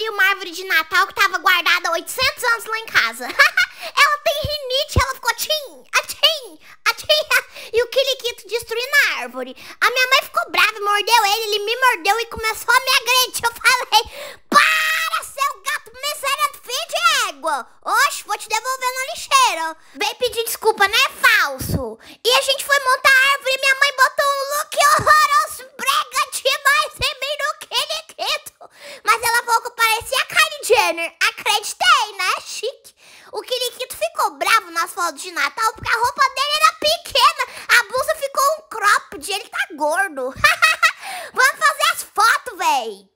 abri uma árvore de Natal que tava guardada há 800 anos lá em casa. Ela tem rinite, ela ficou tchim, atchim, atchim. E o Kiliquito destruindo a árvore. A minha mãe ficou brava, mordeu ele me mordeu e começou a me agredir. Eu falei, para, seu gato miserento, filho de égua. Oxe, vou te devolver na lixeira. Vem pedir desculpa, né, falso? E a gente foi montar a árvore e minha mãe botou um look horroroso, brega demais em mim no Kiliquito. Mas ela falou que eu parecia a Kylie Jenner. Acreditei, né? Chique. O Kiliquito ficou bravo nas fotos de Natal porque a roupa dele era pequena. A blusa ficou um cropped, ele tá gordo. Vamos fazer as fotos, véi.